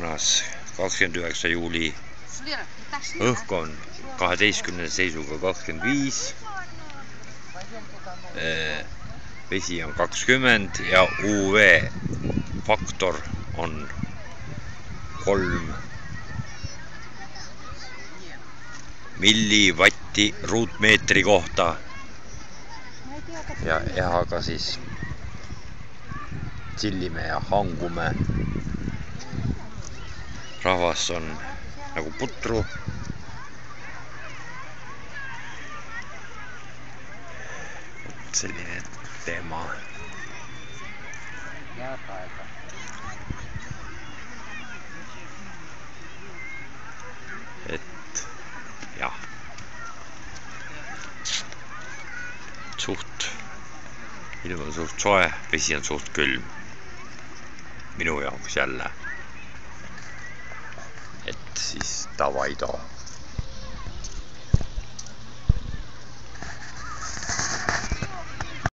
suunas 29. juuli. Õhk on 12. seisuga 25. Vesi on 20 ja UV faktor on 3 millivatti ruutmeetri kohta. Ja ehaga siis chillime ja hangume. Rahvas on nagu putru. Selline teema. Et jah, ilm on suht soe, vesi on suht külm. Minu jaoks jälle. Et siis davai too.